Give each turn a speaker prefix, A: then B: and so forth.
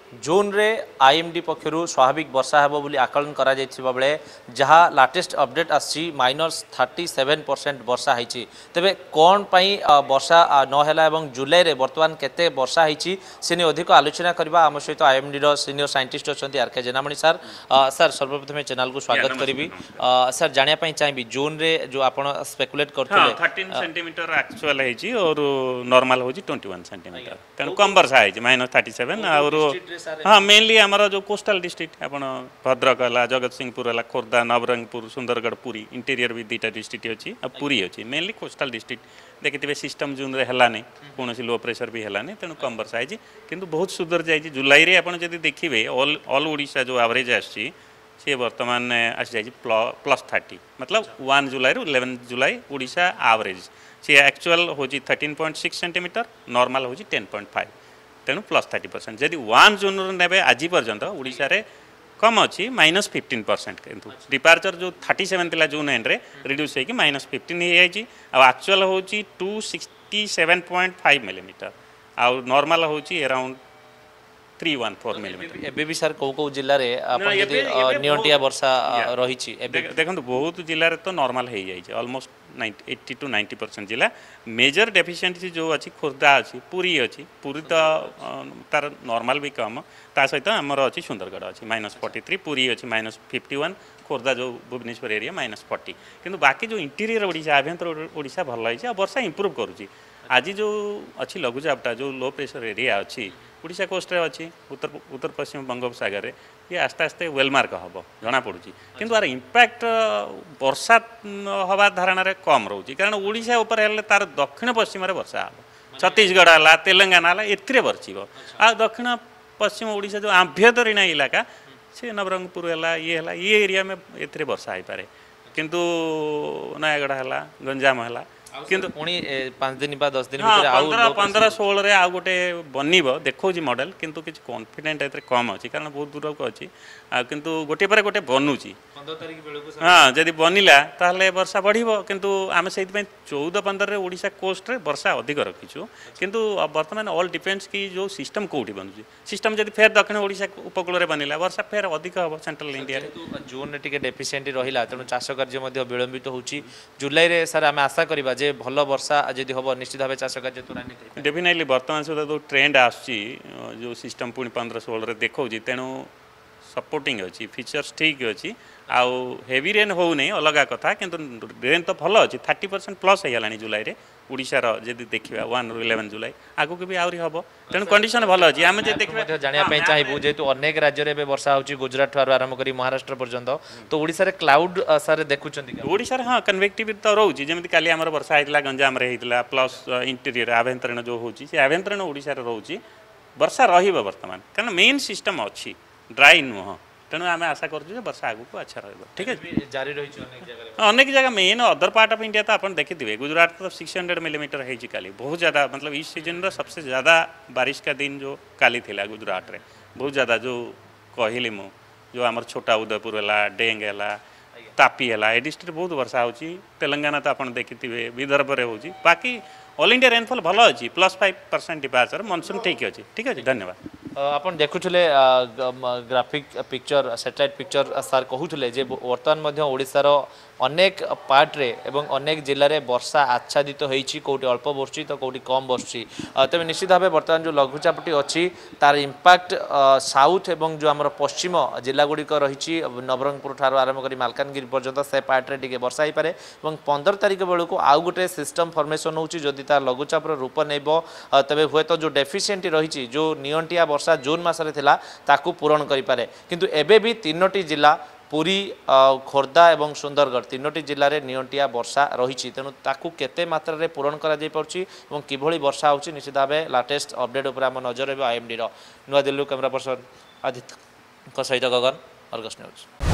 A: जून रे आईएमडी पक्षरु स्वाभाविक वर्षा हेबो बोली आकलन करा जायथिबा बेले जहा लाटेस्ट अपडेट आछि -37% वर्षा हैछि। तबे कोन पई वर्षा न हैला एवं जुलाई रे वर्तमान केते वर्षा हैछि सेनी अधिक आलोचना करबा हम सहित आईएमडी रो सीनियर साइंटिस्ट अछंती आरके जेनामणि सर। सर सर्वप्रथम चैनल को स्वागत करिबी। सर जानिया पई चाहिबी जून रे जो आपण स्पेकुलेट करथले
B: 13 सेंटीमीटर एक्चुअल हैछि और नॉर्मल होछि 21 सेंटीमीटर तन कम वर्षा हैछि -37 और हाँ मेनली आमर जो कोस्टल डिस्ट्रिक्ट आप भद्रक है जगत सिंहपुर है खोर्धा नवरंगपुर सुंदरगढ़ पुरी इंटीरियर भी दुईटा डिस्ट्रिक्ट अच्छी पुरी अच्छी मेनली कोस्टल डिस्ट्रिक्ट देखिए सिस्टम जून रे है कौन लो प्रेशर भी है तेणु कम वर्षा है किंतु बहुत सुधर जाए जुलाई रे आप देखिए ऑल ओडिशा जो एवरेज आसी बर्तमान आसी जाए +30 मतलब 1 जुलाई रु 11 जुलाई ओडिशा एवरेज सी एक्चुअल हो 13.6 सेंटीमीटर नॉर्मल हो 10.5 तेणु +30% जदि 1 जून ने आज पर्यंत ओडिशा रे कम अच्छी -15% किंतु डिपार्चर जो 37 थिला जून एंड रे रिड्यूस होगी -15 हो जाए एक्चुअल हो 267.5 मिलीमीटर आउ नॉर्मल हो अराउंड 314 मिलीमीटर
A: एबे भी सर को जिल्ला रे आपण यदि नियंटिया वर्षा रही छी
B: देखंतु बहुत जिल्ला रे तो नॉर्मल हो जाए ऑलमोस्ट 80 to 90% जिला मेजर डेफिशिएंसी जो अच्छी खोर्धा अच्छी पुरी अच्छी पुरी तो तार नॉर्मल भी कम ता सहित आमर अच्छी सुंदरगढ़ अच्छी -43 पुरी अच्छी -51 खोर्धा जो भुवनेश्वर एरिया -40 किंतु बाकी जो इंटीरियर ओडिशा आभ्यंतर ओडिशा भल है वर्षा इंप्रूव करुच्ची आज जो अच्छी लघुचापटा जो लो प्रेशर एरिया अच्छी ओडिशा कोस्ट रे अच्छी उत्तर पश्चिम बंगोपसागर रे ये आस्ते आस्ते वेलमार्क हम जना पड़ुची किंतु यार इंपैक्ट वर्षा हवा धारणा रे कम रोची कारण ओडिशा ऊपर हेले तार दक्षिण पश्चिम रे वर्षा हम छत्तीसगढ़ है तेलंगाना है एथिरे वर्षिब आ दक्षिण पश्चिम ओडिशा जो आभ्यंतरीण इलाका से नवरंगपुर है ये एरिया में एथिरे वर्षा हो पारे किंतु नयागढ़ है गंजाम है किंतु
A: पुणी 5 दिन बा 10 दिन
B: भीतर 15-16 रे आउ गोटे बनिबो देखो जी मॉडल किंतु किछ कॉन्फिडेंट एतरे कम अछि कारण बहुत दूर को अछि किंतु गोटे पर गोटे बनुची
A: 15 तारिख बेलू को
B: हां जदी बनिला ताहले वर्षा बढ़िबो किंतु आमे सेति में 14-15 रे ओडिशा कोस्ट रे वर्षा अधिक रखिछु किंतु वर्तमान ऑल डिपेंड्स की जो सिस्टम कोठी बनुची सिस्टम जदी फेर दक्षिण ओडिशा उपकूल रे बनिला वर्षा फेर अधिक हबो सेंट्रल इंडिया रे
A: जून रे टिके डेफिशिएंट रहिला तनो चाष कार्य मध्ये विलंबित होउची जुलाई रे सर आमे आशा करबा जे भल वर्षा जदि हम निश्चित भाव चाष कार्य त्वरान्वित
B: डेफिनेटली वर्तमान सुधा जो ट्रेंड आसी जो सिस्टम पुणी 15-16 देखा तेणु सपोर्टिंग अच्छी फीचर्स ठीक अच्छी आउ हेवी रेन हो नहीं अलग कथा किंतु रेन तो भल अच्छी 30% प्लस होगा जुलाई रे ओडिशार जदि देखा 1 ରୁ 11 जुलाई आगु भी आहरी हम तेणु कंडीशन भल अच्छी आम देखा
A: जानापी चाहिए जेहेतु अनेक राज्य में वर्षा हो गुजरात ठार आरंभ कर महाराष्ट्र पर्यंत तो ओडिशा रे क्लाउड सारे देखुं
B: ओडिशा हाँ कन्वेक्टिविटी तो रोचे जमी काली आम वर्षा होता गंजाम होता प्लस इंटीरियर आभ्यंतरीण जो होची आभ्यंतरीण ओडिशा रे रोची वर्षा रहिबो वर्तमान कारण मेन सिस्टम अच्छी ड्राई नुह तेणु आम आशा करूँ वर्षा आगू अच्छा रहा ठीक है
A: जारी रही
B: अनेक जगह main other part of India तो आप देखिए गुजरात तो 600 मिलीमीटर है काली बहुत ज़्यादा मतलब इस सीजन रो सबसे ज़्यादा बारिश का दिन जो काली थिला गुजरात रे बहुत ज़्यादा जो कहली मु जो आमर छोटा उदयपुर है डेंग है तापी है ए डिस्ट्रिक्ट बहुत वर्षा होची तेलंगाना तो आप देखिए विदर्भ में होची बाकी ऑल इंडिया रेनफॉल भल अच्छी +5% डिपार्चर मनसून ठीक अच्छी धन्यवाद
A: आपन देखुले ग्राफिक पिक्चर सैटेलाइट पिक्चर सार कहूले जे वर्तमान ओडिशार अनेक पार्ट रे एवं अनेक जिले में वर्षा आच्छादित होती कौटी अल्प बर्षी तो कौटी कम बर्षी तेज निश्चित भाव बर्तमान जो लघुचापटी अच्छी तार इंपैक्ट साउथ एवं जो आम पश्चिम जिलागुड़िक रही नवरंगपुर ठार आरंभ कर मालकानगिरी पर्यंत से पार्ट रे वर्षा हो पाए और 15 तारिख बेलू आउ गोटे सिस्टम फर्मेसन होती तार लघुचापर रूप नेब तेज हुए तो जो डेफिशिएंट रही जो नियंटिया वर्षा जून मसरे ताकू पूरण करें किंतु एबे भी 3टी जिला पुरी खोर्धा और सुंदरगढ़ 3टी जिले में नियंटिया वर्षा रही तेणु ताकू केते मात्रा रे पूरण करा जाय पाउछि एवं किभली वर्षा होछि निश्चित भाव लाटेस्ट अपडेट उपर आम नजर रहिबो आईएमडी नुआ दिल्ली कैमरा पर्सन आदित्य सहित गगन अर्गस न्यूज।